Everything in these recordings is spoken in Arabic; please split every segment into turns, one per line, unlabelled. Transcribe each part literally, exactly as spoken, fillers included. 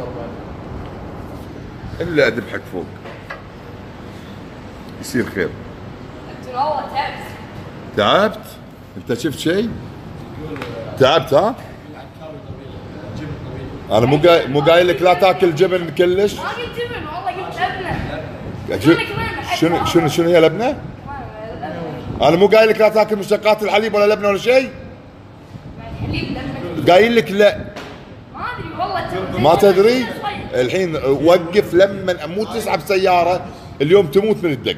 الا اذبحك فوق يصير خير.
انت والله تعبت.
تعبت؟ انت شفت شيء؟ تعبت ها؟ انا مو قايل مو قايل لك لا تاكل جبن كلش؟
ما قلت جبن والله قلت لبنه.
شنو شنو شنو هي لبنه؟ انا مو قايل لك لا تاكل مشتقات الحليب ولا لبنه ولا شيء؟
الحليب لبنه.
قايل لك لا.
ما ادري والله.
ما تدري؟ الحين وقف لما مو تسحب سياره اليوم تموت من الدق.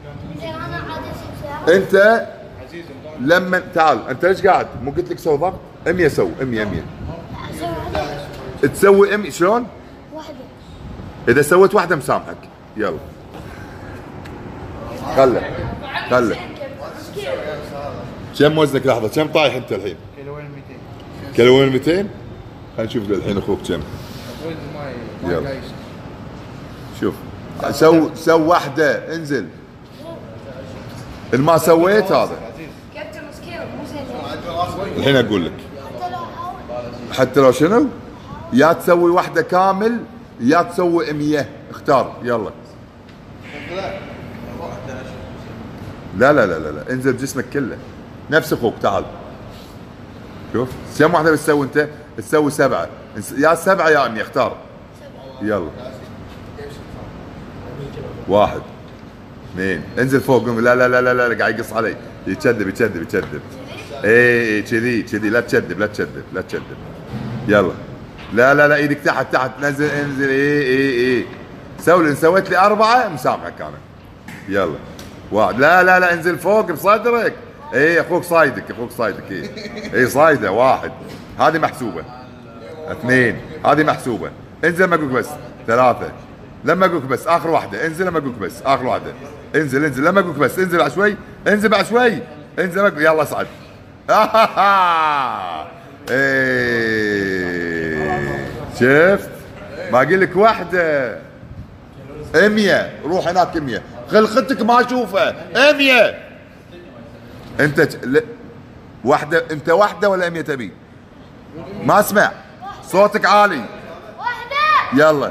انت لما تعال انت ليش قاعد؟ مو قلت لك سوي ضغط؟ مية سوي مية مية. تسوي مية شلون؟ واحدة. اذا سويت واحدة مسامحك. يلا. خله خله. كم وزنك لحظة؟ كم طايح انت الحين؟
كيلوين مئتين.
كيلوين مئتين؟ خلينا نشوف الحين اخوك كم. يلا. شوف سو سو واحدة انزل. ما سويت هذا.
كابتن مسكين مو زين.
الحين اقول لك. حتى لو شنو؟ يا تسوي واحدة كامل يا تسوي مية، اختار يلا. لا لا لا لا لا انزل بجسمك كله نفس اخوك. تعال شوف كم واحدة بتسوي انت؟ تسوي سبعة، يا سبعة يا مية اختار. يلا. واحد اثنين انزل فوق. لا لا لا لا لا قاعد يقص علي. يتشذب يتشذب يتشذب. اي كذي كذي. لا تشذب لا تشذب لا تشذب. يلا. لا لا لا ايدك تحت تحت. نزل انزل. اي اي اي سوي. ان سويت لي اربعه مسامحك انا. يلا. واحد. لا لا لا انزل فوق بصدرك. اي اخوك صايدك اخوك صايدك. اي اي صايده. واحد هذه محسوبه. اثنين هذه محسوبه. انزل لما اقولك بس. ثلاثه لما اقولك بس. اخر واحده. انزل لما اقولك بس. اخر واحده. انزل انزل لما اقولك بس. انزل بعد شوي. انزل بعد شوي. انزل لما يلا اصعد. ايه شفت؟ ما اقول لك واحده مية. روح هناك مية. خلقتك ما اشوفها. مية. انت ل... واحده. انت واحده ولا مية تبي؟ ما اسمع صوتك عالي. واحده. يلا.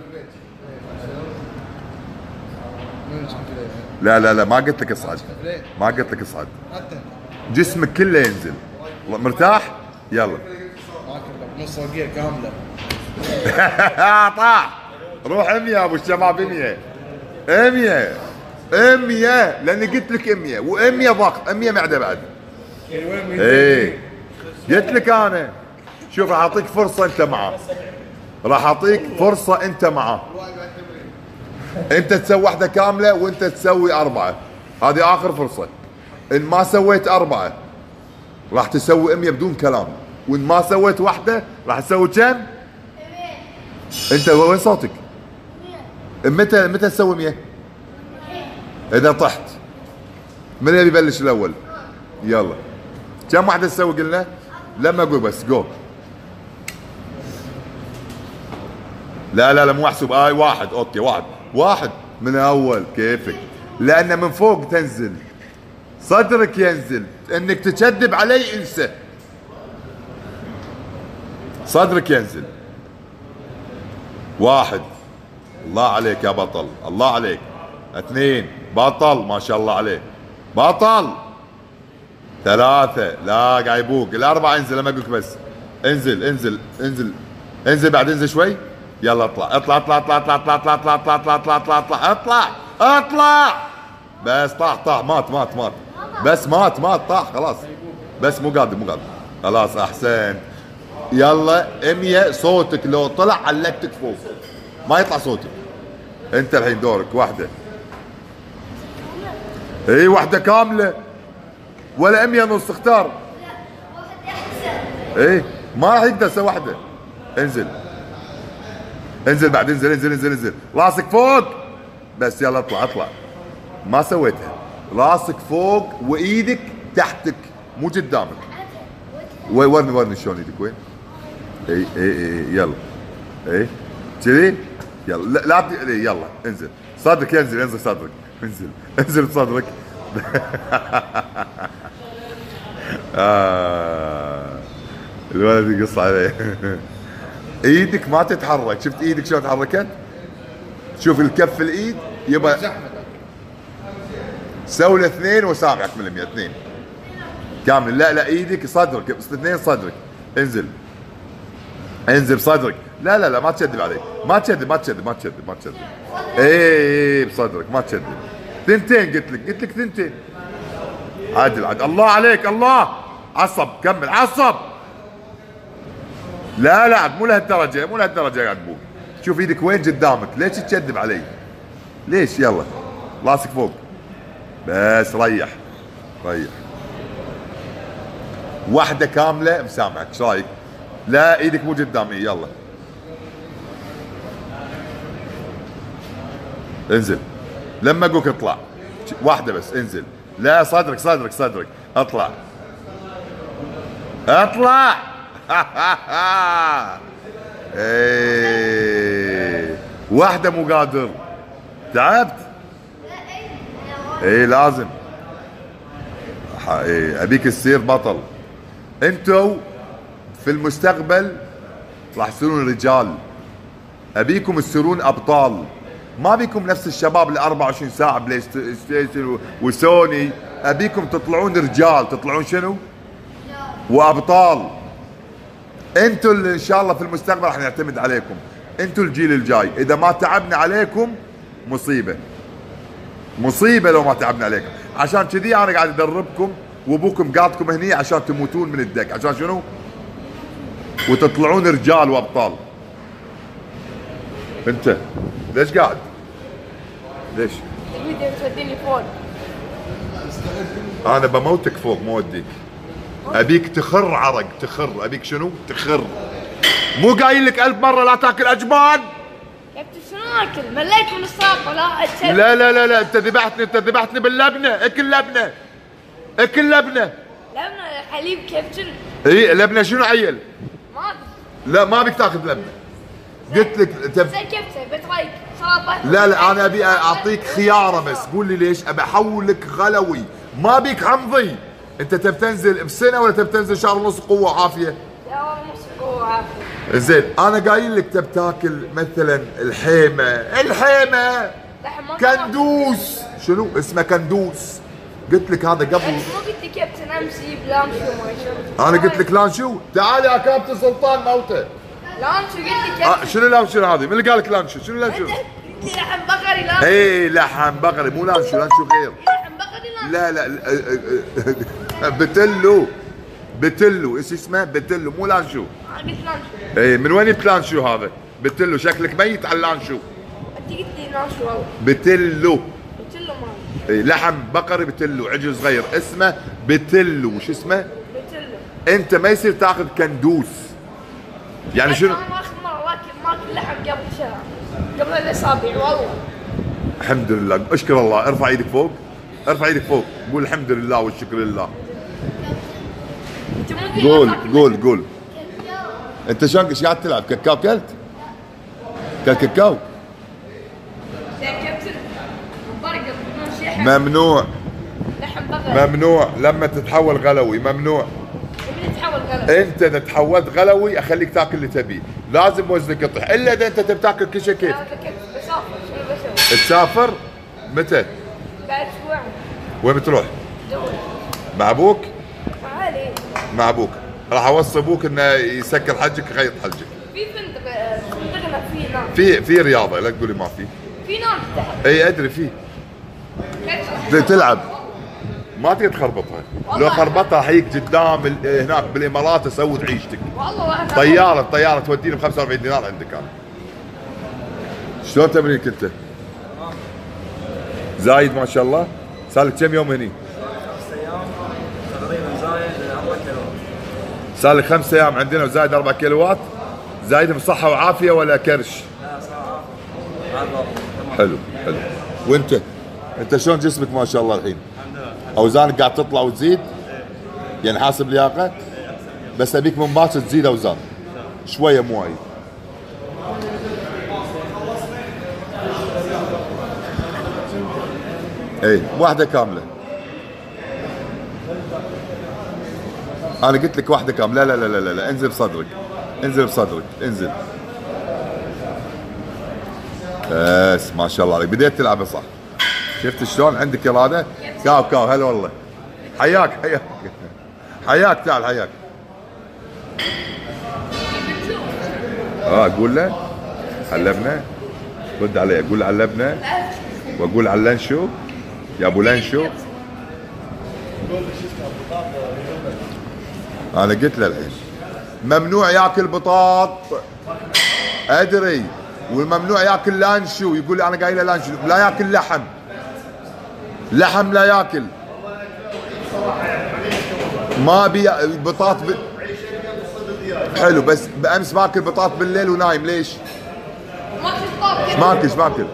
لا لا لا ما قلت لك اصعد. ما قلت لك اصعد. جسمك كله ينزل. مرتاح؟ يلا.
نص وقيه كامله.
طاح. روح مية ابو الشباب. مية مية مية لاني قلت لك مية و100 ضغط. مية معده بعد. ايه قلت لك انا. شوف راح اعطيك فرصه انت معاه. راح اعطيك فرصه انت معاه. انت تسوي واحده كامله وانت تسوي اربعه. هذه اخر فرصه. ان ما سويت اربعه راح تسوي مية بدون كلام. وان ما سويت واحده راح تسوي كم؟ انت وين صوتك؟ متى متى تسوي مية؟ اذا طحت. من اللي يبلش الاول؟ يلا. كم واحده تسوي قلنا؟ لما اقول بس جو. لا لا لا مو محسوب. اي واحد. اوكي واحد واحد من اول كيفك. لان من فوق تنزل صدرك ينزل. انك تكذب علي انسى. صدرك ينزل. واحد. الله عليك يا بطل. الله عليك. اثنين. بطل ما شاء الله عليك. بطل. ثلاثة. لا قاعد يبوق. الأربعة انزل لما أقولك بس. انزل انزل انزل انزل بعد. انزل شوي. يلا اطلع اطلع اطلع اطلع اطلع اطلع اطلع اطلع اطلع اطلع اطلع اطلع اطلع اطلع اطلع. بس طاح طاح مات مات مات. بس مات مات طاح خلاص. بس مو قادر مو قادر. خلاص احسنت. يلا مية. صوتك لو طلع علقتك فوق. ما يطلع صوتك. انت الحين دورك. واحدة. اي واحدة كاملة ولا مية نص اختار.
لا واحدة احسن.
اي ما راح يقدر يسوي واحدة. انزل انزل بعد. انزل انزل انزل انزل. راسك فوق بس. يلا اطلع اطلع. ما سويتها. راسك فوق وايدك تحتك مو قدامك. وين ورني ورني شلون ايدك وين؟ اي اي اي يلا. اي كذي. يلا لا, لا يلا انزل. صدرك ينزل. انزل صدرك. انزل انزل بصدرك. آه. الولد يقص عليه. ايدك ما تتحرك، شفت ايدك شلون تحركت؟ شوف الكف الايد يبا
زحمه.
سوي له اثنين وسامعك من المية اثنين كامل. لا لا ايدك صدرك اثنين صدرك. انزل انزل بصدرك. لا لا لا ما تشذب علي، ما تشذب ما تشذب ما تشذب ما تشذب. اي اي بصدرك ما تشذب. ثنتين قلت لك قلت لك ثنتين. عدل عدل. الله عليك الله. عصب كمل عصب. لا لا مو لهالدرجه مو لهالدرجه يا عقبوب. شوف ايدك وين قدامك، ليش تكذب علي؟ ليش؟ يلا راسك فوق بس. ريح ريح. واحدة كاملة مسامعك، ايش رايك؟ لا ايدك مو قدامي. يلا انزل لما اقولك اطلع. واحدة بس انزل. لا صدرك صدرك صدرك. اطلع اطلع. ايه واحدة مو قادر. تعبت؟ ايه لازم. ايه ابيك تصير بطل. انتو في المستقبل راح تصيرون رجال. ابيكم تصيرون ابطال. ما بيكم نفس الشباب اللي أربعة وعشرين ساعة بلاي ستيشن وسوني. ابيكم تطلعون رجال. تطلعون شنو؟ وابطال. انتوا اللي ان شاء الله في المستقبل راح نعتمد عليكم. انتوا الجيل الجاي. اذا ما تعبنا عليكم مصيبة مصيبة لو ما تعبنا عليكم. عشان كذي انا قاعد ادربكم وابوكم قاعدكم هني عشان تموتون من الدك. عشان شنو؟ وتطلعون رجال وابطال. انت ليش قاعد؟ ليش؟
تبي توديني فوق.
انا بموتك فوق مو اوديك. ابيك تخر عرق تخر. ابيك شنو؟ تخر. مو قايل لك ألف مرة لا تاكل اجبان؟
كابتن شنو اكل؟ مليت من السالفه. لا أتشل.
لا لا لا لا انت ذبحتني انت ذبحتني باللبنة. اكل لبنة اكل لبنة.
لبنه حليب كابتن.
اي لبنة شنو عيل؟
ما ادري.
لا ما بيك تاخذ لبنة. قلت لك تب...
زين كابتن بترايك سلطه.
لا لا انا ابي اعطيك خياره بس. قول لي ليش؟ ابي احولك غلوي. ما بيك حمضي. انت تبي تنزل بسنه ولا تبي تنزل شهر ونص قوه وعافيه؟
يا نص قوه عافيه.
زين انا قايل لك تبي تاكل مثلا الحيمه. الحيمه كندوس. شنو اسمه؟ كندوس. قلت لك هذا قبل.
انت مو قلت لي كابتن امسي بلانشو ما شنو؟
انا قلت لك لانشو. تعال يا كابتن سلطان موته.
لانشو قلت لي
آه
كابتن.
شنو لانشو هذه؟ من اللي قال لك لانشو؟ شنو لانشو؟
انت قلت لي لحم بقري لانشو.
اي لحم بقري مو لانشو. لانشو غير.
لحم بقري لانشو.
لا لا بتلو بتلو ايش اسمه؟ بتلو مو لانشو.
انا قلت لانشو.
اي من وين جبت لانشو هذا؟ بتلو شكلك ميت على اللانشو.
انت قلت لي لانشو والله.
بتلو.
قلت له ما.
اي لحم بقري بتلو. عجل صغير اسمه بتلو. شو اسمه؟
قلت له.
انت ما يصير تاخذ كندوس. يعني شنو؟
انا اخر مره واكل ماكل لحم قبل شهر. قبل الاسابيع والله.
الحمد لله. اشكر الله. ارفع ايدك فوق. ارفع ايدك فوق. قول الحمد لله والشكر لله.
انت مو قلت لي
قول
لا تاكل
قول قول. انت شلون ايش قاعد تلعب؟ كاكاو كلت؟ كلت كاكاو؟
يا كابتن برجر ماشي.
ممنوع
لحم بقري.
ممنوع. لما تتحول غلوي ممنوع.
يبي تحول قلم.
انت اذا تحولت غلوي اخليك تاكل اللي تبيه. لازم وزنك يطيح. الا اذا انت تبي تاكل كل شيء كيف.
لا كابتن بسافر شنو بسوي؟
تسافر متى؟
بعد اسبوعين.
وين بتروح؟
دول.
مع ابوك؟
تعالي.
مع ابوك. راح اوصي ابوك انه يسكر حجك يخيط حجك.
في فندق فندقنا في نار.
في في رياضه لا تقولي ما في.
في نار تحت.
اي ادري في. تلعب ما تقدر تخربطها. لو خربطها راح يجيك قدام ال- هناك بالامارات اسوي عيشتك.
والله واحد.
طياره طياره توديني ب خمسة وأربعين دينار عندك انا. شلون تمرينك انت؟ زايد ما شاء الله. صار لك كم يوم هني؟
خمس ايام تقريبا زايد أربع كيلو.
صار لك خمس ايام عندنا وزايد أربع كيلوات. زايد بصحه وعافيه ولا كرش؟
لا صار عافية. تمام.
حلو حلو. وانت؟ انت شلون جسمك ما شاء الله الحين؟
الحمد لله.
اوزانك قاعد تطلع وتزيد؟ يعني حاسب لياقه؟ بس ابيك من باكر تزيد اوزان. شويه مو وايد. اي واحدة كاملة. انا قلت لك واحدة كاملة. لا لا لا لا لا انزل بصدرك. انزل بصدرك انزل. بس ما شاء الله عليك بديت تلعب صح. شفت شلون عندك اراده؟ كاو كاو هلا والله. حياك حياك حياك تعال حياك. اه قول له علمنا. رد علي قول علمنا واقول علنشو يا ابو لنشو. انا قلت له الحين ممنوع ياكل بطاط ادري، والممنوع ياكل لانشو. يقول لي انا قايل له لانشو لا ياكل لحم، لحم لا ياكل. ما بي بطاط ب... حلو بس بامس ماكل بطاط بالليل ونايم ليش؟ ماكل ايش ماكل؟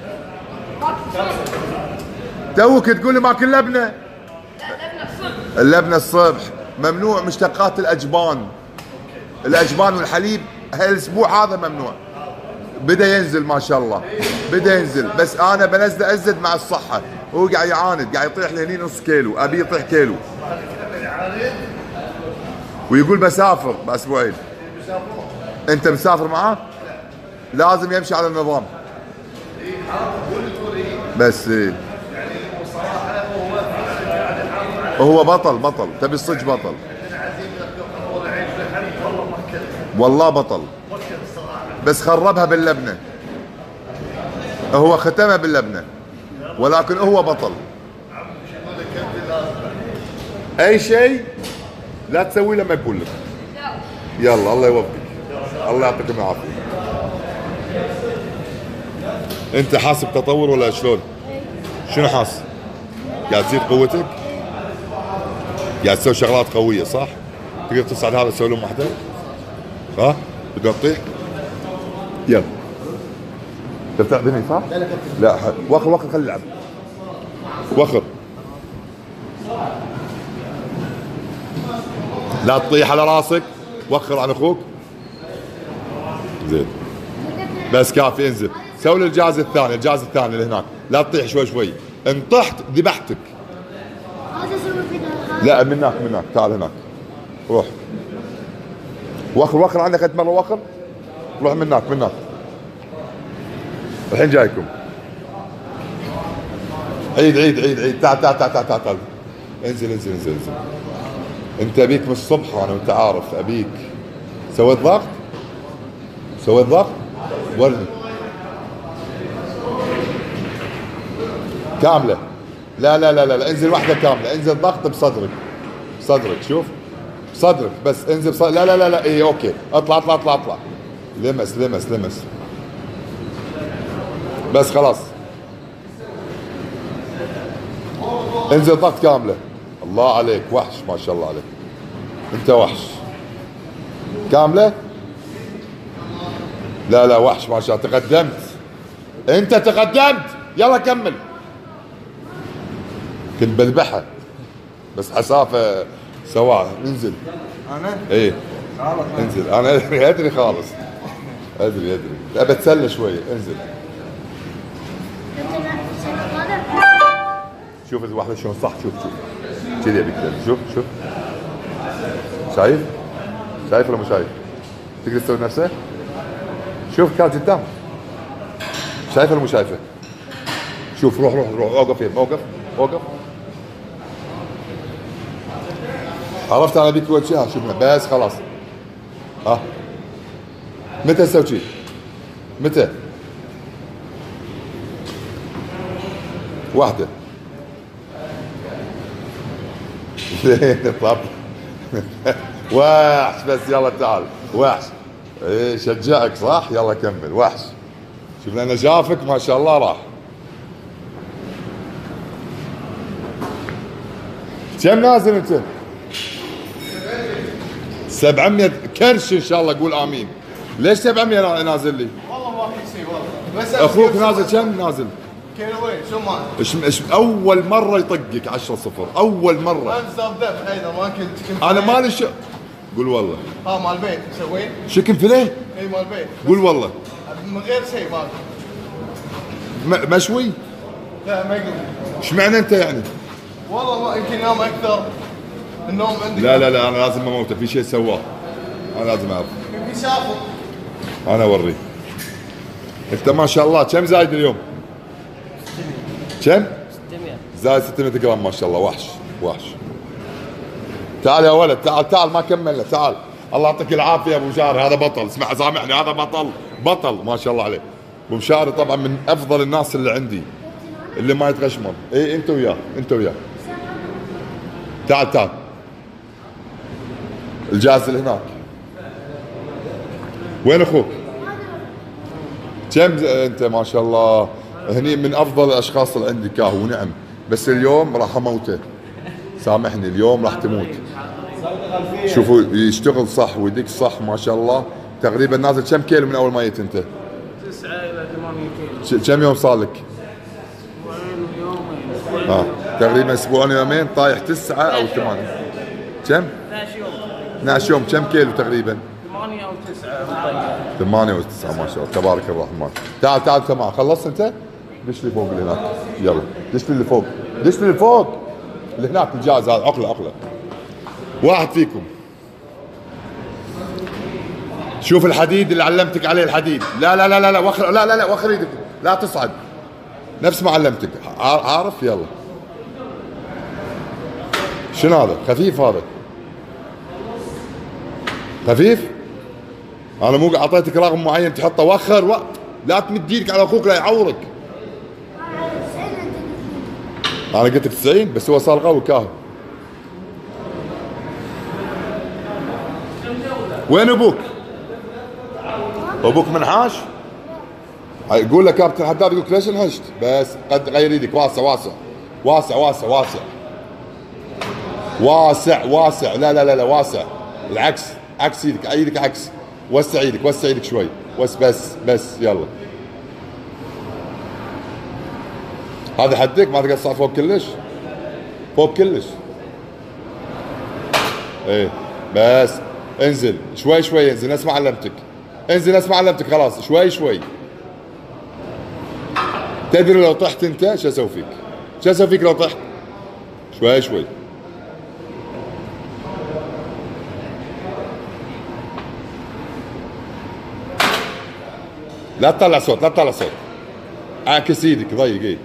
توك تقول لي ماكل لبنه. اللبنه الصبح ممنوع. مشتقات الاجبان، الاجبان والحليب هالاسبوع هذا ممنوع. بدا ينزل ما شاء الله بدا ينزل، بس انا بنزله ازد مع الصحه. هو قاعد يعاند قاعد يطيح لهني نص كيلو، ابي يطيح كيلو ويقول بسافر باسبوعين. انت مسافر معاه؟ لازم يمشي على النظام بس. هو بطل بطل تبي الصج بطل والله بطل، بس خربها باللبنه. هو ختمها باللبنه ولكن هو بطل. اي شيء لا تسوي لما يقول لك. يلا الله يوفقك، الله يعطيكم العافيه. انت حاسب تطور ولا شلون؟ شنو حاسس؟ قاعد تزيد قوتك؟ قاعد تسوي شغلات قويه صح؟ تقدر تصعد هذا تسوي لهم واحده؟ ها؟ تقدر تطيح؟ يلا تبي تاخذني صح؟ لا لا لا وخر وخر خلي يلعب. وخر لا تطيح على راسك، وخر عن اخوك. زين بس كافي انزل. سوي الجهاز الثاني، الجهاز الثاني اللي هناك، لا تطيح شوي شوي. ان طحت ذبحتك. لا من هناك من هناك تعال هناك. روح وخر وخر عندك قد مره وخر. روح من هناك من هناك. الحين جايكم. عيد عيد عيد عيد تعال تعال تعال تعال تعال. انزل انزل انزل انزل. انت ابيك من الصبح انا وانت عارف ابيك. سويت ضغط؟ سويت ضغط؟ ورني. كاملة. لا لا لا لا انزل واحدة كاملة، انزل ضغط بصدرك. صدرك شوف. صدرك بس انزل بصدرك. لا لا لا لا اي اوكي اطلع اطلع اطلع اطلع. لمس لمس لمس. بس خلاص. انزل ضغط كاملة. الله عليك وحش ما شاء الله عليك. انت وحش. كاملة؟ لا لا وحش ما شاء الله. تقدمت. انت تقدمت. يلا كمل. كنت بذبحها بس حسافة سواها. انزل.
انا؟
ايه انزل. انا ادري ادري خالص. ادري ادري. ابى اتسلى شوية. انزل. شوف الواحدة شلون صح. شوف شوف كذي ابيك. شوف شوف شايف؟ شايف ولا مو شايف؟ تقدر تسوي نفسه؟ شوف كان قدام. شايفه ولا مو شايفه؟ شوف روح روح روح اوقف يم اوقف اوقف. عرفت انا ابيك وجهها. شوف بس خلاص. ها متى تسوي شيء؟ متى؟ واحدة. زين طب وحش بس يلا تعال وحش. ايه شجعك صح. يلا كمل وحش. شوف لانه شافك ما شاء الله راح. كم نازل انت؟ سبعمية كرش ان شاء الله. قول امين. ليش سبعمية نازل لي؟
والله ما في شيء والله. بس
اخوك نازل كم نازل؟
كيلوين شو ما
ايش ايش اول مره يطقك عشرة صفر اول مره.
امس ذبح ايضا ما كنت كنت
انا مالي شو. قول والله.
ها مال البيت مسوين؟
شكل فيليه؟
اي مال البيت.
قول والله.
من غير شيء ماكل.
م- مشوي؟
لا ما يقدر.
ايش معنى انت يعني؟
والله ما يمكن ينام اكثر. النوم عندي
لا لا لا انا لازم اموته. في شيء سواه انا لازم اعرف.
في يسافر.
انا اوريك. انت ما شاء الله كم زايد اليوم؟ كم؟
ستمية.
زايد ستمية جرام ما شاء الله. وحش وحش. تعال يا ولد، تعال تعال ما كملنا. تعال الله يعطيك العافيه يا ابو مشاري. هذا بطل، اسمع سامحني، هذا بطل بطل ما شاء الله عليه. ابو مشاري طبعا من افضل الناس اللي عندي اللي ما يتغشمر. اي انت وياه انت وياه. تعال تعال. الجاهز اللي هناك. وين اخوك؟ كم انت ما شاء الله. هني من افضل الاشخاص اللي عندي كاهو ونعم. بس اليوم راح اموته. سامحني اليوم راح تموت. شوفوا يشتغل صح ويدق صح ما شاء الله. تقريبا نازل كم كيلو من اول ما جيت انت؟
تسعة إلى ثمانية كيلو.
كم يوم صار لك؟
أسبوعين ويومين.
اه تقريبا اسبوعين يومين طايح تسعة او ثمانية. كم؟
اثناعش يوم.
اثناعش يوم كم كيلو تقريبا؟
ثمانية أو تسعة مطير.
ثمانية وتسعة ما شاء الله تبارك الرحمن. تعال تعال تمام خلصت انت؟ دش لي فوق اللي هناك. يلا دش لي اللي فوق. دش لي اللي فوق. اللي هناك الجاهز هذا عقله عقله. واحد فيكم. شوف الحديد اللي علمتك عليه الحديد. لا لا لا لا لا وخر لا لا لا وخر ايدك. لا تصعد. نفس ما علمتك. عارف يلا. شنو هذا؟ خفيف هذا. خفيف؟ انا مو اعطيتك رقم معين تحطه وخر و... لا تمد ايدك على اخوك لا يعورك. انا قلت لك تسعين بس هو صار قوي كاهو. وين ابوك؟ ابوك منحاش؟ يقول لك كابتن حداد يقول لك ليش انهشت؟ بس قد غير ايدك واسع واسع واسع واسع واسع واسع واسع لا لا لا لا واسع العكس عكس ايدك ايدك عكس. وسع ايدك وسع ايدك شوي بس بس بس يلا. هذا حدك ما تقدر تصعد فوق كلش فوق كلش. ايه بس انزل شوي شوي انزل نفس ما علمتك. انزل نفس ما علمتك خلاص شوي شوي. تدري لو طحت انت شو اسوي فيك؟ شو اسوي فيك لو طحت؟ شوي شوي. لا تطلع صوت لا تطلع صوت. اعكس ايدك ضيق ايه.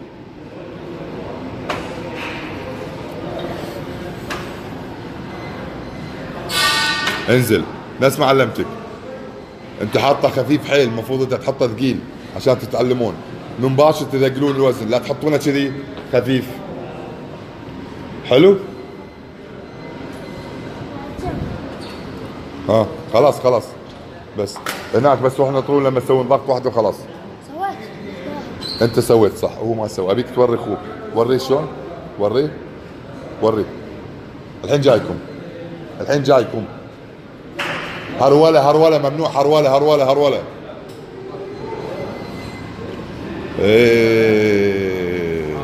انزل نفس ما علمتك. انت حاطه خفيف حيل المفروض انت تحطه ثقيل عشان تتعلمون. من باشر تثقلون الوزن لا تحطونه كذي خفيف. حلو؟ ها خلاص خلاص بس هناك بس روح نطرون لما تسوون ضغط واحد وخلاص.
سويت.
انت سويت صح وهو ما سوى. ابيك توري اخوك. وريه شلون؟ وريه وريه. الحين جايكم الحين جايكم. هرولة هرولة ممنوع. هرولة هرولة هرولة. ايه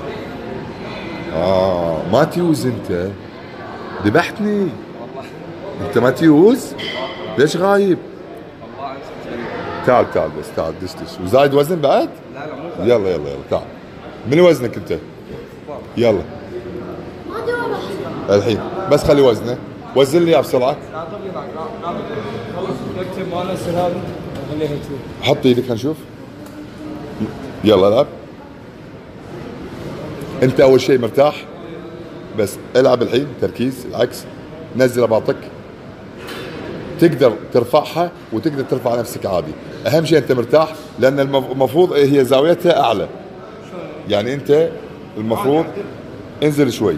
اه ما تيوز انت. ذبحتني. انت ما تيوز؟ ليش غايب؟ تعال تعال بس تعال دش دش. وزايد وزن بعد؟
لا لا مو
يلا يلا يلا تعال. من وزنك انت؟ يلا
ما ادري والله.
الحين بس خلي وزنه. وزن لي اياه بسرعه.
لا طب لي معك خلص اكتب مال السر هذا خليها تشوف.
حط ايدك هنشوف. يلا العب. انت اول شيء مرتاح بس العب الحين تركيز العكس. نزل اباطك. تقدر ترفعها وتقدر ترفع نفسك عادي. اهم شيء انت مرتاح لان المفروض هي زاويتها اعلى. يعني انت المفروض انزل شوي.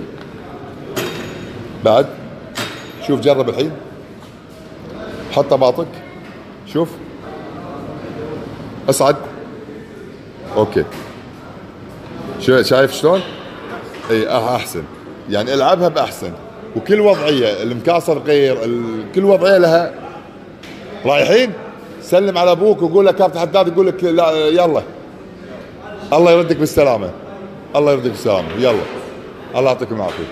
بعد شوف جرب الحين. حط اباطك. شوف اصعد. اوكي شو شايف شلون؟ اي احسن. يعني العبها باحسن. وكل وضعيه المكاسر غير ال... كل وضعيه لها. رايحين سلم على ابوك وقول له كابتن حداد يقول لك لا يلا الله يردك بالسلامه. الله يردك بالسلامه. يلا الله يعطيكم العافيه.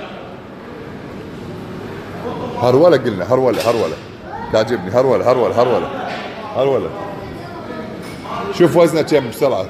هروله قلنا هروله هروله. تعجبني هروله هروله هروله هروله. شوف وزنه كم بسرعه.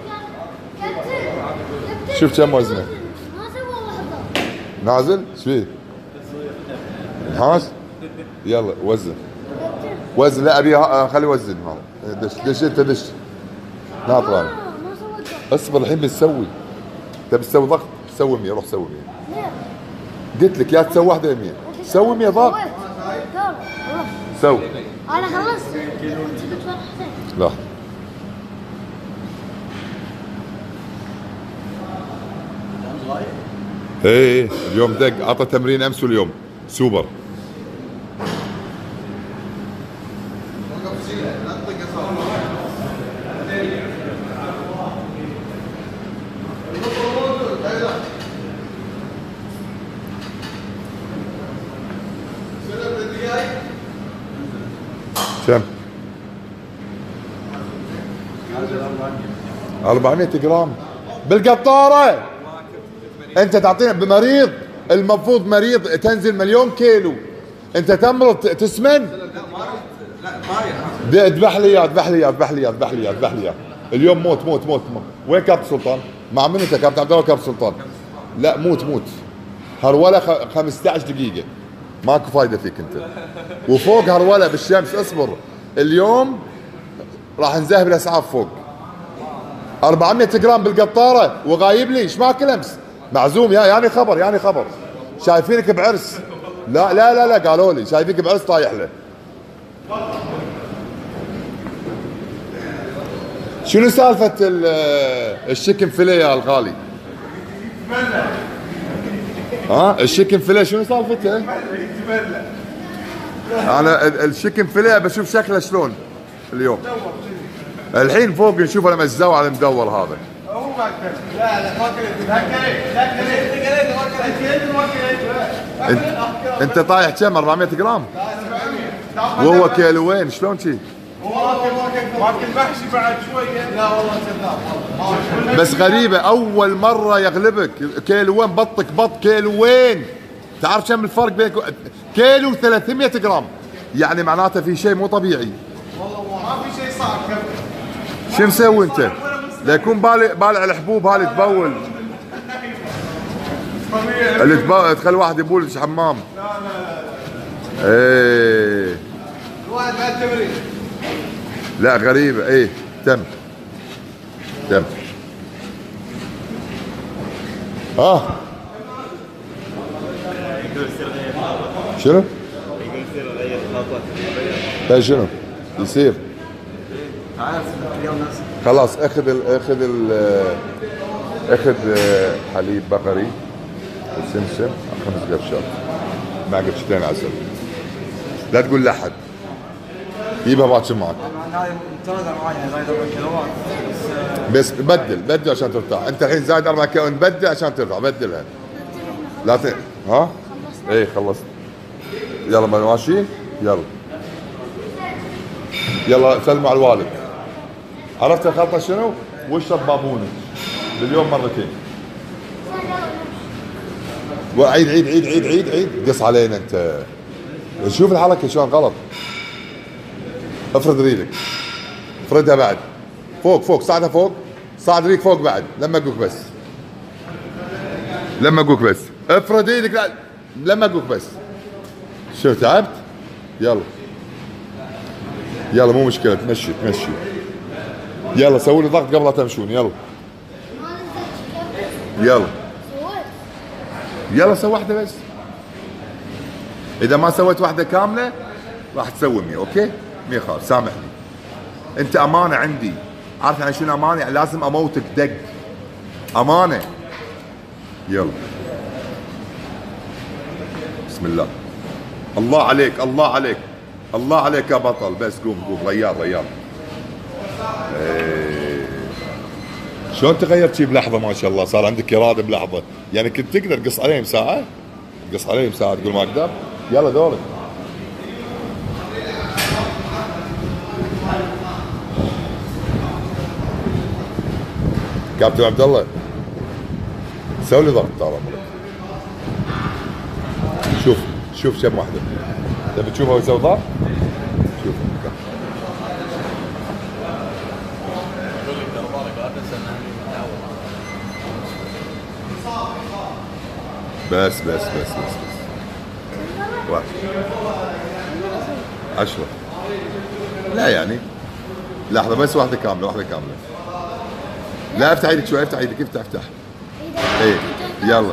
شوف كم وزنه.
ما سوى لحظة.
نازل؟ ايش فيه؟ نحاس؟ يلا وزن وزن لا ابي خلي وزن هذا دش دش انت دش ناطر انا
ما سويت ضغط.
اصبر الحين بنسوي تبي تسوي ضغط سوي مية روح سوي مية
ليه؟
قلت لك يا تسوي واحدة مية سوي مية ضغط
سويت. يلا روح.
سوي
انا خلصت. انت فرحتين.
لا ايه ايه اليوم دق عطى تمرين امس واليوم سوبر
وقف زينة لا تطق صار.
كم؟ أربعمية جرام بالقطارة انت تعطينا بمريض المفروض مريض تنزل مليون كيلو انت تمرض تسمن لا اذبح لي اياه اذبح لي اياه اذبح لي اياه اذبح لي اياه اذبح لي اياه اليوم موت موت موت موت وين كابتن سلطان؟ مع من انت كابتن عبد الله كابتن سلطان؟ لا موت موت هرولة خمسة عشر دقيقة ماكو فايدة فيك انت وفوق هرولة بالشمس اصبر اليوم راح نذهب الاسعاف فوق أربعمية جرام بالقطارة وغايب لي ايش ماكل امس معزوم يا يعني خبر يعني خبر شايفينك بعرس لا لا لا لا قالوا لي شايفينك بعرس طايح له شنو سالفة الشيكن فيليه يا الغالي؟ ها الشيكن فيليه شنو سالفته؟ انا الشيكن فيليه بشوف شكله شلون اليوم الحين فوق نشوفه لما الزو على المدور هذا
هو ما كلت لا لا ما كلت لا كلت لا كلت ما كلت ما كلت
انت, انت طايح كم أربعمية جرام؟ وهو كيلوين شلون شي؟
ماكل محشي بعد شويه لا والله كذاب
بس غريبة أول مرة يغلبك كيلوين بطك بط كيلوين تعرف كم الفرق بين كيلو ثلاثمية جرام يعني معناته في شيء مو طبيعي
والله ما في شيء صار
شو مسوي أنت؟ لا يكون بالي بالي على الحبوب هذه تبول اللي تبول تخلي واحد يبول في حمام لا لا لا ايه
الواحد بعد تمرين
لا غريبة ايه تم تم اه شنو؟
يقول يصير غير خطوة.
طيب شنو؟ يصير
عارف اليوم ناس
خلاص اخذ ال اخذ ال اخذ حليب بقري وسمسم خمس قرشات مع قرشتين عسل لا تقول لحد جيبها باكر معك
هاي ممتازة معايا زايد أربع كيلوات
بس بدل بدل عشان ترتاح انت الحين زايد أربعة كيلو بدل عشان ترتاح بدلها لا ت... ها؟ ايه خلصت يلا ماشيين يلا يلا سلموا على الوالد عرفت الخلطة شنو؟ واشرب بابونج باليوم مرتين وعيد عيد عيد عيد عيد عيد قص علينا انت شوف الحركة شلون غلط افرد ريلك افردها بعد فوق فوق صعدها فوق صعد ريك فوق بعد لما اقولك بس لما اقولك بس افرد ايدك لا لما اقولك بس شو تعبت؟ يلا يلا مو مشكلة تمشي تمشي يلا سووا لي ضغط قبل لا تمشون يلا يلا يلا سوي واحدة بس إذا ما سويت واحدة كاملة راح تسوي مية أوكي؟ مية خالص سامحني أنت أمانة عندي عارف يعني شنو أمانة؟ يعني لازم أموتك دق أمانة يلا بسم الله الله عليك الله عليك الله عليك يا بطل بس قوم قوم رياض رياض ايه. شلون تغيرت شي بلحظه ما شاء الله صار عندك اراده بلحظه يعني كنت تقدر تقص عليهم ساعه قص عليهم ساعه تقول ما اقدر يلا دورك كابتن عبد الله سوي لي ضغط ترى شوف شوف كم واحده تبي تشوفه يسوي ضغط شوف بس بس بس بس بس واحد عشرة لا يعني لحظة بس واحدة كاملة واحدة كاملة. لا افتح ايدك شوي، افتح ايدك، افتح افتح. ايه يلا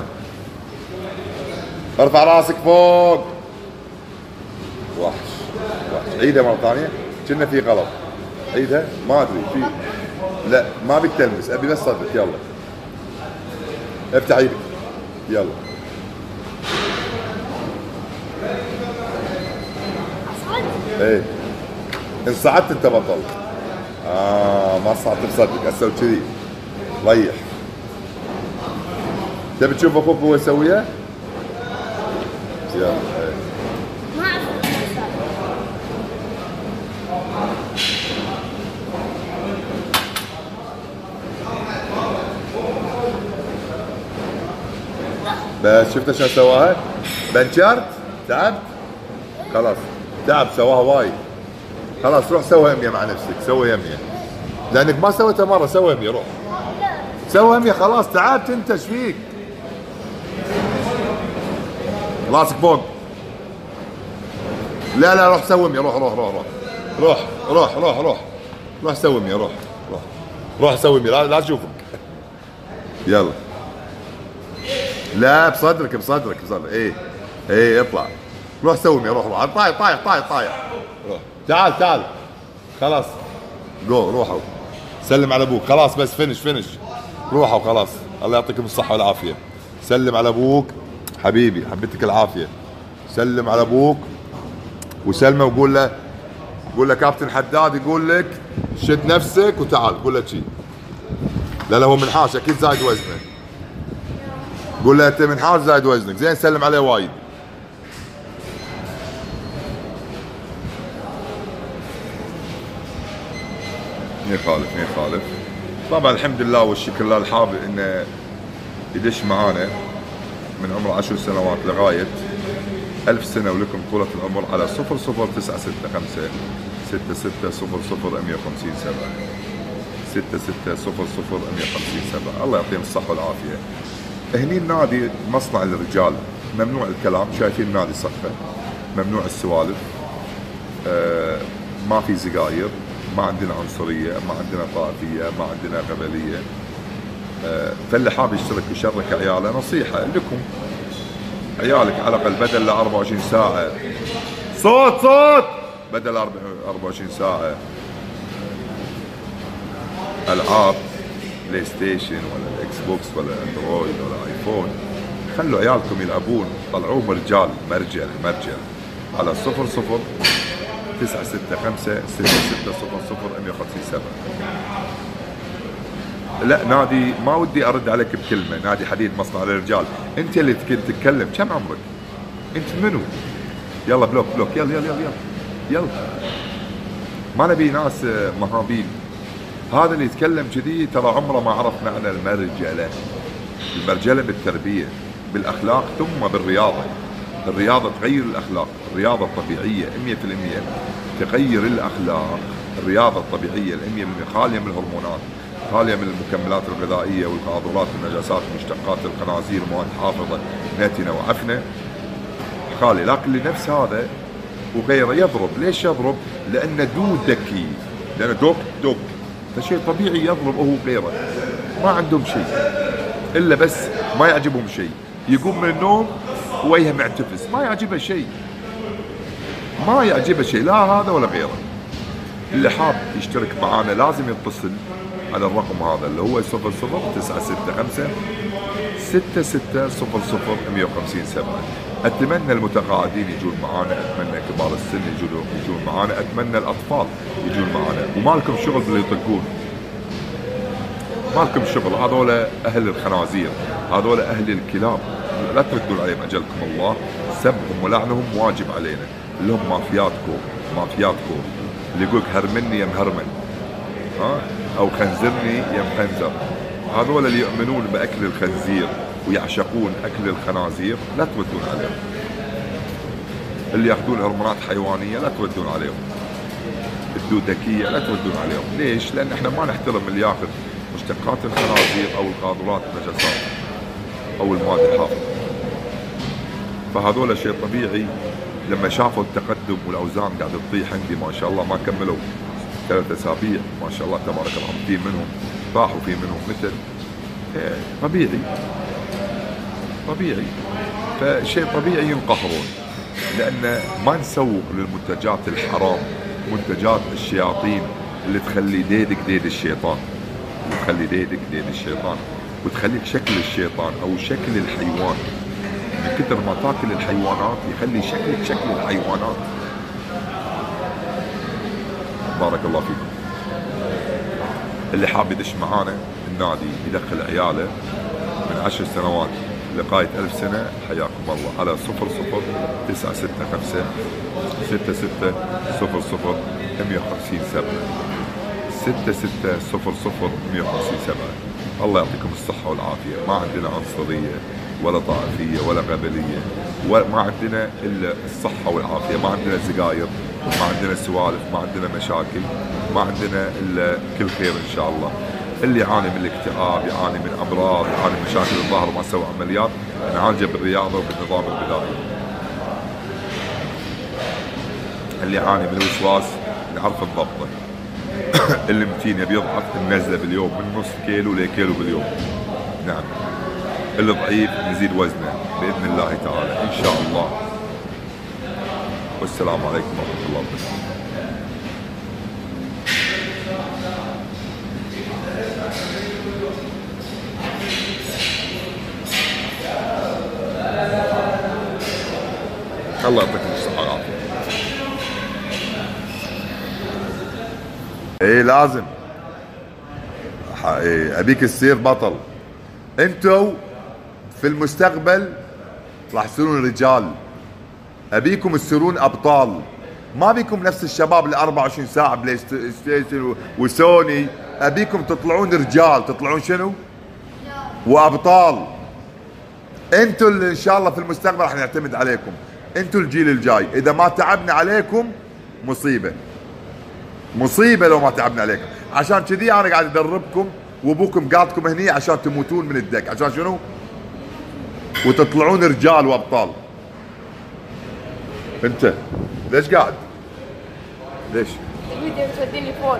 ارفع راسك فوق. وحش وحش. عيدها مرة ثانية، كنا في غلط. عيدها ما ادري في. لا ما بيك تلمس، ابي بس صدرك. يلا افتح ايدك يلا. ايه ان صعدت انت بطل. اه ما صعدت بصدرك، اسوي كذي ريح. تبي تشوف اخوك هو يسويها؟ يلا ايه.
ما اعرف
بس شفت شلون سواها؟ بنشرت؟ تعبت؟ خلاص تعب سواها وايد. خلاص روح سوي همية مع نفسك، سوي همية. لانك ما سويتها مرة، سوي همية روح. سوي همية خلاص تعبت انت، ايش فيك؟ راسك فوق. لا لا روح سوي همية، روح روح روح روح روح روح روح روح روح سوي همية، روح روح روح سوي همية، لا لا اشوفك. يلا لا بصدرك بصدرك بصدرك. ايه ايه اطلع روح سوي همية، روح روح طايح طايح طايح طايح. روح تعال تعال خلاص جو روحوا. سلم على ابوك خلاص بس فنش فنش. روحوا خلاص الله يعطيكم الصحة والعافية. سلم على ابوك حبيبي، حبيتك العافية. سلم على ابوك وسلمه وقول له، قول له كابتن حداد يقول لك شد نفسك وتعال. قول له شي. لا لا هو منحاش اكيد زايد وزنه. قول له انت منحاش زايد وزنك. زين سلم عليه وايد. ما يخالف ما يخالف. طبعا الحمد لله والشكر لله الحاب انه يدش معانا من عمر عشر سنوات لغايه ألف سنه، ولكم طولة العمر على صفر صفر تسعة ستة خمسة ستة ستة صفر صفر مية وخمسين سبعة ستة ستة صفر صفر مية وخمسين سبعة. الله يعطيهم الصحة والعافية. هني النادي مصنع الرجال، ممنوع الكلام. شايفين النادي صفه، ممنوع السوالف. آه ما في سجاير، ما عندنا عنصرية، ما عندنا طائفية، ما عندنا قبلية. آه فاللي حاب يشترك ويشارك عياله، نصيحة لكم عيالك على الأقل بدل ل أربعة وعشرين ساعة صوت صوت بدل أربعة وعشرين ساعة ألعاب بلاي ستيشن ولا الإكس بوكس ولا أندرويد ولا آيفون، خلوا عيالكم يلعبون، طلعوهم رجال مرجل مرجل على صفر صفر تسعة ستة خمسة ستة ستة صفر صفر مية وخمسين سبعة. لا نادي ما ودي ارد عليك بكلمه، نادي حديد مصنع الرجال. انت اللي تتكلم، كم عمرك؟ انت منو؟ يلا بلوك بلوك يلا يلا يلا يلا يلا. ما نبي ناس مهابيل. هذا اللي يتكلم كذي ترى عمره ما عرف معنى المرجله. المرجله بالتربيه بالاخلاق ثم بالرياضه. الرياضه تغير الاخلاق، الرياضه الطبيعيه مية بالمية تغير الاخلاق. الرياضه الطبيعيه مية بالمية خاليه من الهرمونات، خاليه من المكملات الغذائيه والقاذورات والنجاسات ومشتقات الخنازير ومواد حافظه نتنه وعفنه، خالي. لكن لنفس هذا وغيره يضرب. ليش يضرب؟ لانه دو ذكي، لانه دوك دوك فشيء طبيعي يضرب هو غيره. ما عندهم شيء الا بس ما يعجبهم شيء، يقوم من النوم وجهه معتفس، ما يعجبه شيء، ما يعجبه شيء لا هذا ولا غيره. اللي حاب يشترك معانا لازم يتصل على الرقم هذا اللي هو صفر صفر تسعة ستة خمسة ستة ستة صفر صفر مية وخمسين سبعة. اتمنى المتقاعدين يجون معانا، اتمنى كبار السن يجون يجون معانا، اتمنى الاطفال يجون معانا. وما لكم شغل باللي يطقون، ما لكم شغل. هذول اهل الخنازير، هذول اهل الكلاب، لا تردون عليهم اجلكم الله. سبهم ولعنهم واجب علينا. اللي هم مافياتكم مافياتكم اللي يقولك هرمني يا مهرمن، ها او خنزرني يا مخنزر. هذول اللي يؤمنون باكل الخنزير ويعشقون اكل الخنازير لا تردون عليهم. اللي ياخذون هرمونات حيوانيه لا تردون عليهم. الدودكيه لا تردون عليهم. ليش؟ لان احنا ما نحترم اللي ياخذ مشتقات الخنازير او القاذورات النجاسات او المواد الحافظه. فهذول شيء طبيعي لما شافوا التقدم والاوزان قاعد تطيح عندي ما شاء الله ما كملوا ثلاث اسابيع ما شاء الله تبارك الله، في منهم طاحوا في منهم مثل إيه طبيعي طبيعي فشيء طبيعي ينقهرون، لان ما نسوق للمنتجات الحرام، منتجات الشياطين اللي تخلي ديدك ديد الشيطان، اللي تخلي ديدك ديد الشيطان وتخليك شكل الشيطان او شكل الحيوان. من كثر ما تاكل الحيوانات يخلي شكلك شكل الحيوانات. بارك الله فيكم. اللي حاب يدش معانا النادي يدخل عياله من عشر سنوات لغاية ألف سنة حياكم الله على صفر صفر تسعة ستة خمسة ستة ستة صفر صفر مية وخمسين سبعة ستة ستة صفر صفر مية وخمسين سبعة. الله يعطيكم الصحة والعافية. ما عندنا عنصرية ولا طائفية ولا قبلية، وما عندنا إلا الصحة والعافية، ما عندنا سجاير، ما عندنا سوالف، ما عندنا مشاكل، ما عندنا إلا كل خير إن شاء الله. اللي يعاني من الاكتئاب، يعاني من أمراض، يعاني من مشاكل الظهر وما سوى عمليات، نعالجه بالرياضة وبالنظام الغذائي. اللي يعاني من الوسواس نعرف نضبطه. اللي متين يبي يضعف ننزله باليوم من نص كيلو لكيلو باليوم. نعم. اللي ضعيف نزيد وزنه بإذن الله تعالى إن شاء الله. والسلام عليكم ورحمة الله وبركاته. الله يعطيكم الصحة والعافية. ايه لازم إيه ابيك تصير بطل. انتو في المستقبل راح تصيرون رجال، ابيكم تصيرون ابطال، ما بيكم نفس الشباب اللي أربعة وعشرين ساعة بلاي ستيشن وسوني، ابيكم تطلعون رجال، تطلعون شنو؟ وابطال. انتو اللي ان شاء الله في المستقبل راح نعتمد عليكم، انتو الجيل الجاي. اذا ما تعبنا عليكم مصيبة، مصيبة لو ما تعبنا عليكم. عشان كذي انا قاعد ادربكم وابوكم قاعدكم هني عشان تموتون من الدك. عشان شنو؟ وتطلعون رجال وابطال. انت ليش قاعد؟ ليش؟
الفيديو توديني فوق.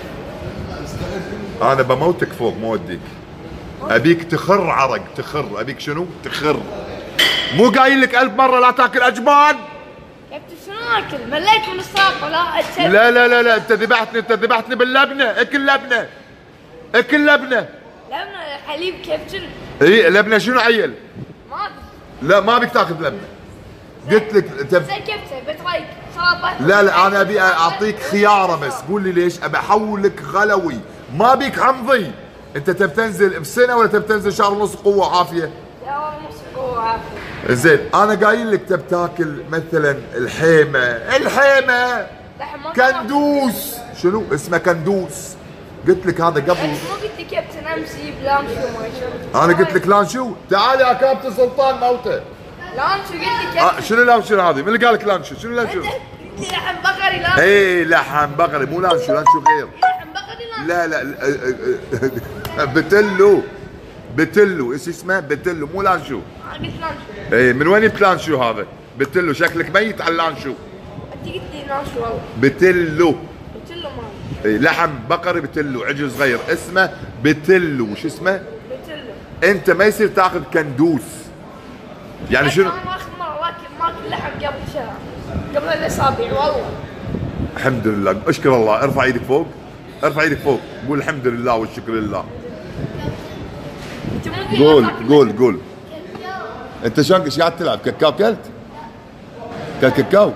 انا بموتك فوق ما اوديك. ابيك تخر عرق، تخر. ابيك شنو؟ تخر. مو قايل لك ألف مرة لا تاكل اجبان؟
كابتن شنو اكل؟ مليت من الصاق ولا اتشل.
لا لا لا لا انت ذبحتني، انت ذبحتني باللبنة. اكل لبنة، اكل لبنة.
لبنة حليب كابتن.
اي لبنة شنو عيل؟
ما ادري.
لا ما ابيك تاخذ لبنة. قلت لك تب...
زي كابتن بترايك سلطة.
لا لا انا ابي اعطيك خياره بس. قول لي ليش؟ ابي احولك غلوي، ما بيك حمضي. انت تبي تنزل بسنه ولا تبي تنزل شهر ونص قوه وعافيه؟
لا والله نص قوة عافية.
زين انا قايل لك تبي تاكل مثلا الحيمه، الحيمه كندوس. شنو اسمه؟ كندوس. قلت لك هذا قبل.
مو قلت لك كابتن امس جيب لانشو ما شنو؟
انا قلت لك لانشو؟ تعال يا كابتن سلطان موته.
لانشو قلت لك
آه
كابتن.
شنو لانشو هذه؟ من اللي قال لك لانشو؟ شنو لانشو؟
قلت لي لحم بقري لانشو.
اي لحم بقري مو لانشو، لانشو غير.
لحم بقري لانشو.
لا لا بتلو، بتلو ايش اسمه؟ بتلو مو لانشو.
انا قلت لانشو.
اي من وين جبت لانشو هذا؟ بتلو شكلك ميت على اللانشو.
انت قلت لي لانشو والله.
بتلو.
قلت له ما.
اي لحم بقري بتلو، عجل صغير اسمه بتلو. وش اسمه؟
قلت له.
انت ما يصير تاخذ كندوس. يعني شنو؟
انا اخر مرة واكل ماكل لحم قبل شهر، قبل الاسابيع والله.
الحمد لله، اشكر الله. ارفع ايدك فوق، ارفع ايدك فوق، قول الحمد لله والشكر لله.
انت مو
قول قول قول. انت شلون ايش قاعد تلعب؟ كاكاو كلت؟ كلت كاكاو؟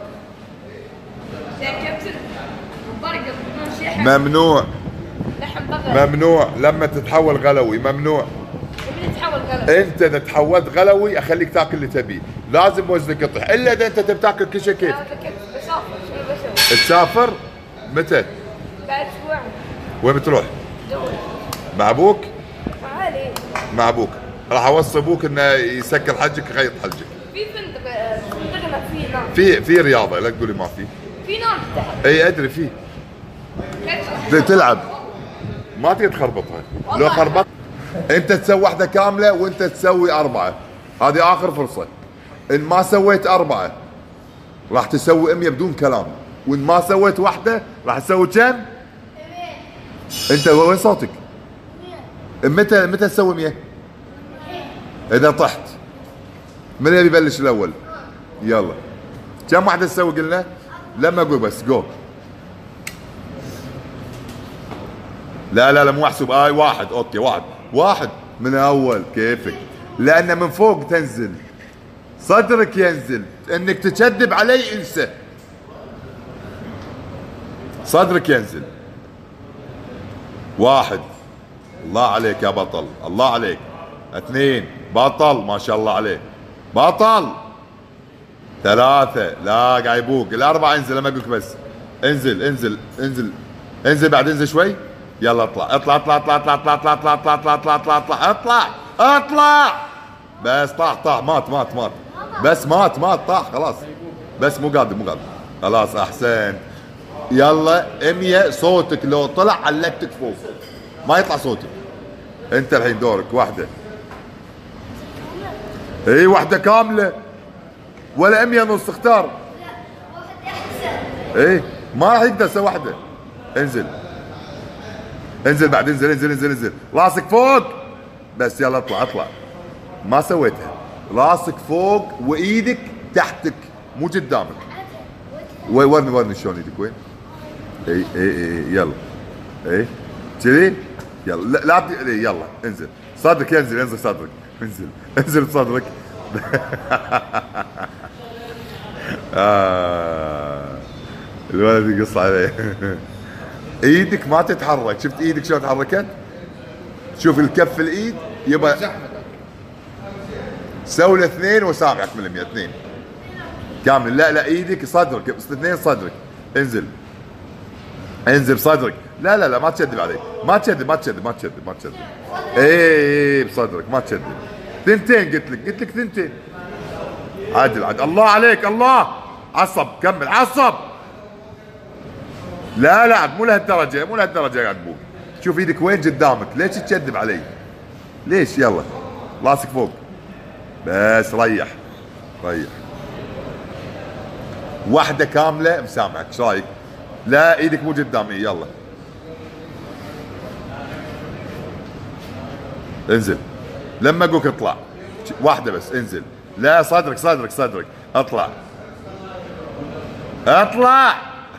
يا كابتن برجر بدون شيء.
ممنوع
لحم بقري.
ممنوع لما تتحول غلوي، ممنوع.
تبي تتحول غلط.
انت اذا تحولت غلوي اخليك تاكل اللي تبيه، لازم وزنك يطيح، الا اذا انت تبي تاكل كل شيء كيف.
انا كنت بسافر شنو بسوي؟
تسافر متى؟
بعد اسبوع.
وين بتروح؟
دول.
مع ابوك؟
تعالي.
مع ابوك. راح اوصي ابوك انه يسكر حجك يخيط حجك.
في فندق فندقنا في نام.
في في رياضه، لا تقولي ما في.
في نام تحت.
اي ادري في. تلعب ما تقدر تخربطها، لو خربطت انت تسوي واحده كامله وانت تسوي اربعه، هذه اخر فرصه. ان ما سويت اربعه راح تسوي مية بدون كلام، وان ما سويت واحده راح تسوي كم؟ انت وين صوتك؟ متى متى تسوي مية؟ اذا طحت. من اللي يبلش الاول؟ يلا كم واحده تسوي قلنا؟ لما اقول بس جو. لا لا لا مو محسوب. اي واحد. اوكي واحد واحد من اول كيفك، لان من فوق تنزل صدرك ينزل. انك تكذب علي انسى. صدرك ينزل. واحد. الله عليك يا بطل، الله عليك. اثنين. بطل ما شاء الله عليه. بطل. ثلاثة. لا قاعد يبوق. الأربعة انزل لما اقولك بس. انزل انزل انزل انزل بعد انزل شوي. يلا اطلع اطلع اطلع اطلع اطلع اطلع اطلع اطلع اطلع اطلع اطلع اطلع اطلع اطلع اطلع بس. طاح طاح مات مات مات بس مات مات طاح خلاص. بس مو قادر مو قادر خلاص. احسن. يلا مية. صوتك لو طلع علقتك فوق ما يطلع صوتك. انت الحين دورك. واحدة. اي واحدة كاملة ولا مية نص؟ اختار. اي ما راح يقدر يسوي واحدة. انزل انزل بعد. انزل انزل انزل انزل راسك فوق بس. يلا اطلع اطلع. ما سويتها. راسك فوق وايدك تحتك مو قدامك. ورني ورني شلون ايدك وين. اي اي اي يلا. اي كذي. يلا لا لا يلا انزل. صدرك ينزل. انزل صدرك. انزل انزل بصدرك. آه. الولد يقص عليه. ايدك ما تتحرك. شفت ايدك شلون تحركت؟ شوف الكف الايد يبا. سوي الاثنين وسامعك من المية. اثنين كامل. لا لا ايدك صدرك. اثنين صدرك. انزل انزل بصدرك. لا لا لا ما تشدب علي. ما تشدب ما تشدب ما تشدب ما تشدب. اي بصدرك ما تشدب. ثنتين قلت لك قلت لك ثنتين. عادل عادل. الله عليك. الله. عصب. كمل عصب. لا لا مو لهالدرجة مو لهالدرجة قاعد تبوق. شوف ايدك وين قدامك. ليش تكذب علي؟ ليش؟ يلا راسك فوق بس. ريح ريح. واحدة كاملة مسامعك. ايش رايك؟ لا ايدك مو قدامي. يلا انزل لما اقولك اطلع. واحدة بس. انزل. لا صدرك صدرك صدرك. اطلع اطلع.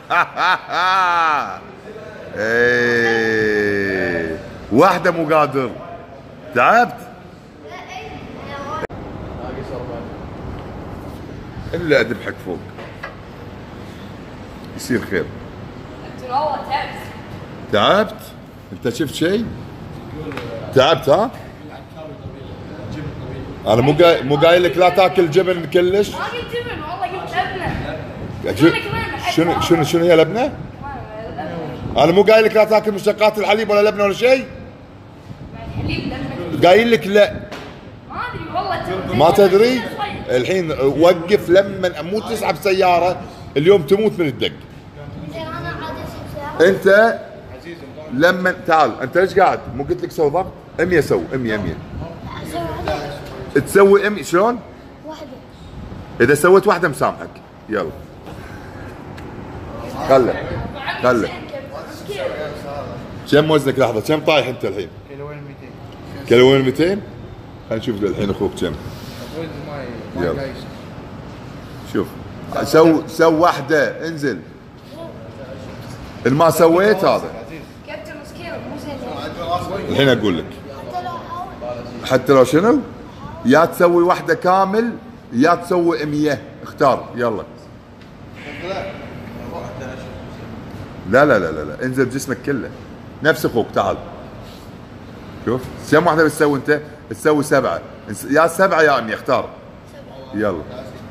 ايه واحدة مو قادر. تعبت. الا اذبحك فوق يصير خير.
انت والله تعبت.
تعبت؟ انت شفت شيء؟ تعبت ها؟ انا مو قايل مو قايل لك لا تاكل جبن كلش؟
ما قلت جبن والله قلت لبنه.
شنو شنو شنو هي لبنه؟ انا مو قايل لك لا تاكل مشتقات الحليب ولا لبنه ولا شيء؟
حليب لبنه.
قايل لك لا.
ما ادري والله.
ما تدري؟ الحين وقف لما اموت تسحب سياره اليوم تموت من الدق. انت لما تعال انت ليش قاعد؟ مو قلت لك سوي ضغط؟ مية سوي مية مية. تسوي مية شلون؟ واحدة. اذا سويت واحدة مسامحك. يلا خله خله. كم وزنك؟ لحظة كم طايح انت الحين؟
كيلوين مئتين.
كيلوين مئتين؟ خلينا نشوف الحين اخوك كم. يلا شوف. سو سو واحدة. انزل. ان ما سويت هذا
كابتن مسكين مو زين.
الحين اقول لك. حتى لو شنو؟ يا تسوي واحدة كامل يا تسوي مية. اختار. يلا. لا لا لا لا لا انزل بجسمك كله نفس اخوك. تعال شوف كم واحدة بتسوي انت؟ تسوي سبعة. يا سبعة يا مية. اختار. يلا.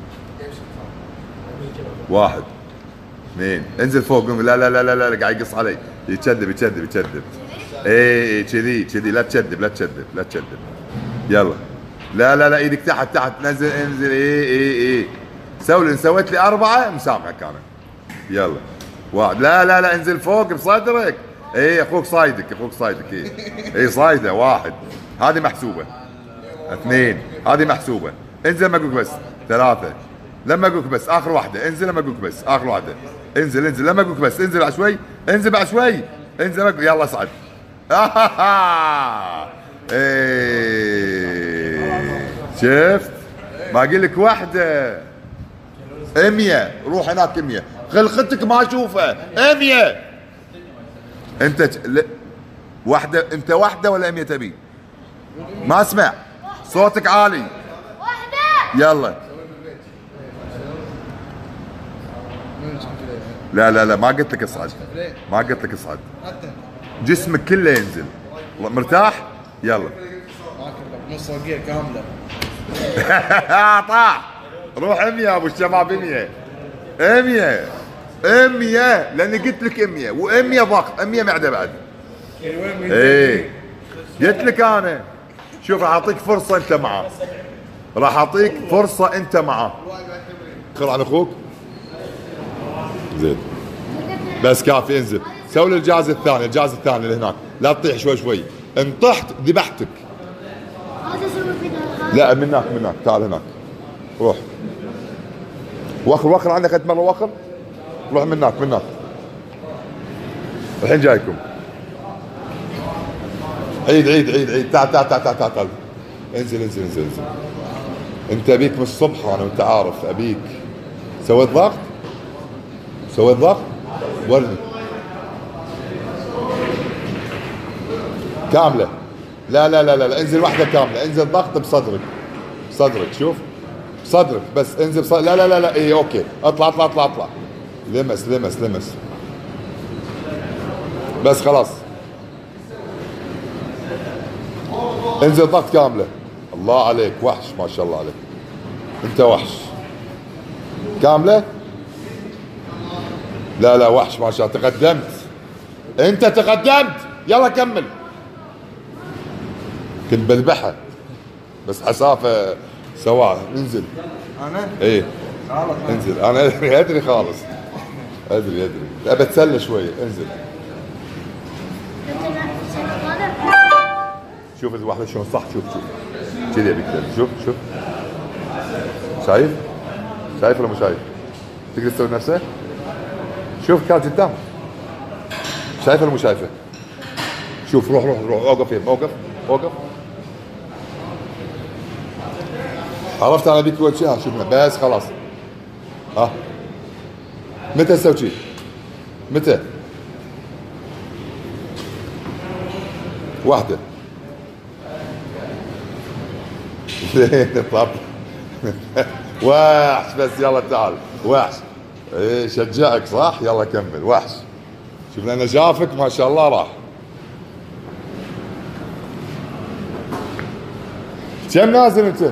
واحد اثنين. انزل فوق. لا لا لا لا لا قاعد يقص علي. يتشذب يتشذب يتشذب. اي كذي كذي. لا تشذب لا تشذب لا تشذب. يلا. لا لا لا ايدك تحت تحت. نزل انزل. اي اي اي سوي لي. سويت لي أربعة مسامحك انا. يلا. واحد. لا لا لا انزل فوق بصدرك. اي اخوك صايدك اخوك صايدك. اي اي صايده. واحد. هذه محسوبة. اثنين. هذه محسوبة. انزل ما اقولك بس. ثلاثة. لما اقولك بس اخر واحده، انزل لما اقولك بس اخر واحده، انزل انزل لما اقولك بس، انزل بعد شوي، انزل بعد شوي، انزل لما يلا اصعد. ايه شفت؟ ما اقول لك واحده مية، روح هناك مية، خلقتك ما اشوفها مية. انت ل... واحده، انت واحده ولا مية تبي؟ ما اسمع صوتك عالي. واحده يلا. لا لا لا ما قلت لك اصعد، ما قلت لك اصعد، جسمك كله ينزل. مرتاح؟ يلا.
نص رقية كاملة.
طاح. روح مية ابو الشباب مية. مية مية لاني قلت لك مية، و100 ضغط، مية معده بعد. ايه قلت لك انا. شوف راح اعطيك فرصة انت معاه. راح اعطيك فرصة انت معاه. خل عن اخوك. زين. بس كافي انزل. سوي لي الجهاز الثاني، الجهاز الثاني اللي هناك، لا تطيح شوي شوي. ان طحت ذبحتك. لا من هناك من هناك، تعال هناك. روح. وخر وخر عندك قد مرة وخر؟ روح من هناك من هناك. الحين جايكم. عيد عيد عيد عيد، تعال تعال تعال تعال تعال. انزل انزل انزل انزل. انت ابيك من الصبح انا وانت عارف ابيك. سويت ضغط؟ سويت ضغط؟ ورني. كاملة. لا لا لا لا انزل واحدة كاملة، انزل ضغط بصدرك. صدرك شوف. صدرك بس انزل بصدرك. لا لا لا لا اي اوكي، اطلع اطلع اطلع اطلع. لمس لمس لمس. بس خلاص. انزل ضغط كاملة. الله عليك وحش ما شاء الله عليك. انت وحش. كاملة؟ لا لا وحش ما شاء الله، تقدمت. انت تقدمت، يلا كمل. كنت بذبحها بس حسافة سواها. انزل.
انا؟
ايه انزل. انا ادري ادري خالص. ادري ادري ابى اتسلى شوية. انزل. شوف الواحدة شلون صح. شوف شوف كذي ابيك. شوف شوف شايف؟ شايف ولا مو شايف؟ تقدر تسوي نفسه؟ شوف كان قدام. شايفه ولا مو شايفه؟ شوف روح روح روح اوقف هنا، اوقف اوقف. عرفت انا ابيك وجهها. شوف بس خلاص. ها متى تسوي شيء؟ متى؟ واحدة. زين طب. وحش بس يلا تعال وحش. ايه شجعك صح؟ يلا كمل وحش. شوف لانه شافك ما شاء الله راح. كم نازل انت؟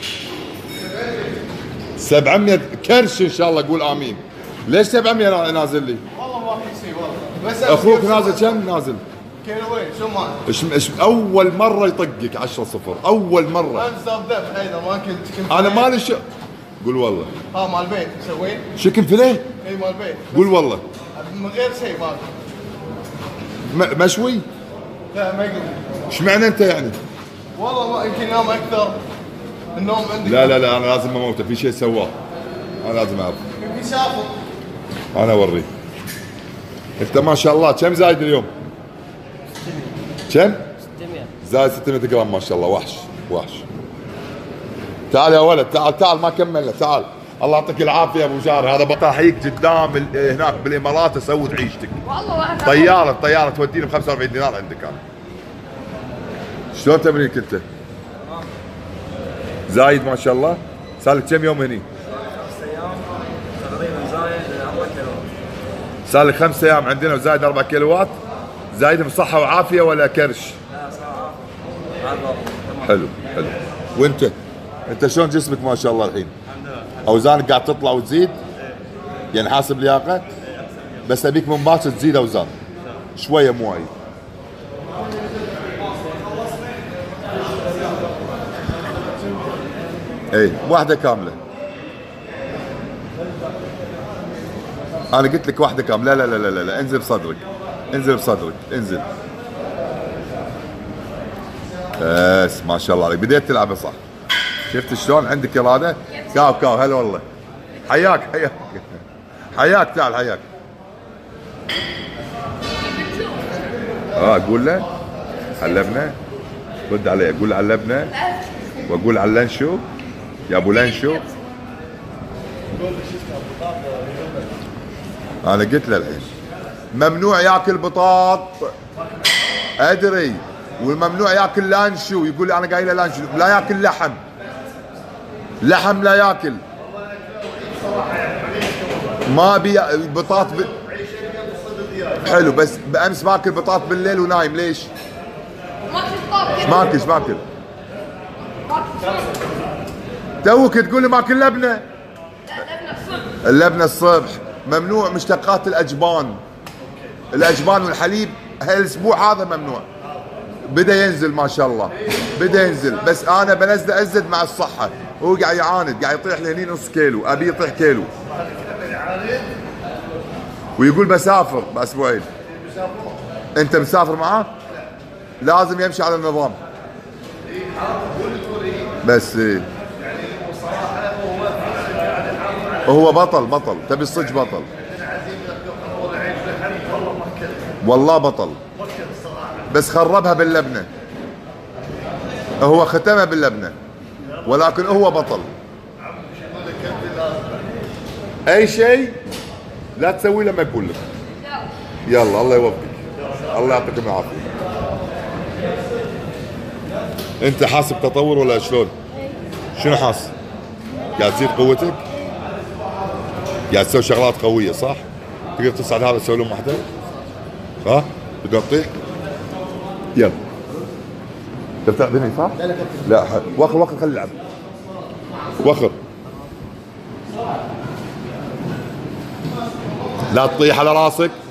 سبعمية كرش ان شاء الله. قول امين. ليش سبعمية نازل لي؟
والله ما في شيء والله. بس
اخوك نازل كم نازل؟
كيلوين شو ما
ايش ايش اول مرة يطقك عشرة صفر، اول مرة.
امس ضرب ذبح ايضا ما كنت كنت
انا مالي شو. قول والله.
ها مال البيت مسوين؟
شكل فيليه؟
اي مال البيت.
قول والله.
من غير شيء ماكو.
م- مشوي؟
لا ما يقدر.
ايش معنى انت يعني؟
والله ما يمكن نام اكثر. النوم عندك.
لا لا لا انا لازم اموته، في شيء سواه. انا لازم اعرف.
يمكن شافه.
انا اوريه. انت ما شاء الله كم زايد اليوم؟ كم؟
ستمية.
زايد ستمية جرام ما شاء الله. وحش وحش. تعال يا ولد تعال تعال ما كملنا. تعال الله يعطيك العافيه يا ابو جار. هذا بطاحيك قدام ال- هناك بالامارات اسود عيشتك.
والله واحد.
طياره طياره توديني ب خمسة وأربعين دينار عندك انا. شلون تمرينك انت؟ زايد ما شاء الله. صار لك كم يوم هني؟
خمس ايام تقريبا زايد أربع كيلوات.
صار لك خمس ايام عندنا وزايد أربع كيلوات. زايد بصحه وعافيه ولا كرش؟
لا صراحة هذا تمام.
حلو حلو. وانت؟ انت شلون جسمك ما شاء الله الحين؟
الحمد لله.
اوزانك قاعد تطلع وتزيد؟ يعني حاسب لياقه؟ بس ابيك من باكر تزيد اوزان شويه مو وايد. اي واحده كامله. انا قلت لك واحده كامله. لا لا لا لا, لا. انزل بصدرك. انزل بصدرك. انزل. بس ما شاء الله عليك بديت تلعب صح. شفت شلون عندك اراده؟ كاو كاو هلا والله. حياك حياك حياك تعال حياك. اه قول له علمنا، رد علي قول علمنا واقول علان شو يا ابو لان شو. انا قلت له الحين ممنوع ياكل بطاط ادري، والممنوع ياكل لانشو. يقول لي انا قايل له لانشو لا ياكل لحم، لحم لا ياكل. ما ابي بطاط ب... حلو بس بامس باكل بطاط بالليل ونايم ليش؟ ايش ماكل ايش ماكل؟ توك تقول لي ماكل لبنه. اللبنه الصبح ممنوع. مشتقات الاجبان، الاجبان والحليب هالاسبوع هذا ممنوع. بدا ينزل ما شاء الله، بدا ينزل بس انا بنزله ازد مع الصحه. هو قاعد يعاند، قاعد يطيح لهني نص كيلو، ابي يطيح كيلو. ويقول بسافر باسبوعين. انت مسافر معاه؟ لازم يمشي على النظام. بس إيه. هو بطل بطل، تبي الصج بطل والله بطل، بس خربها باللبنه. هو ختمها باللبنه ولكن هو بطل. اي شيء لا تسوي لما يقول لك. يلا الله يوفقك، الله يعطيكم العافيه. انت حاسب تطور ولا شلون؟ شنو حاسس؟ قاعد تزيد قوتك؟ قاعد تسوي شغلات قويه صح؟ تقدر تصعد هذا تسوي لهم واحده؟ ها؟ تقدر تطيح؟ يلا تبي تاخذني صح؟ لا لا لا وخر وخر خلي يلعب. وخر لا تطيح على راسك.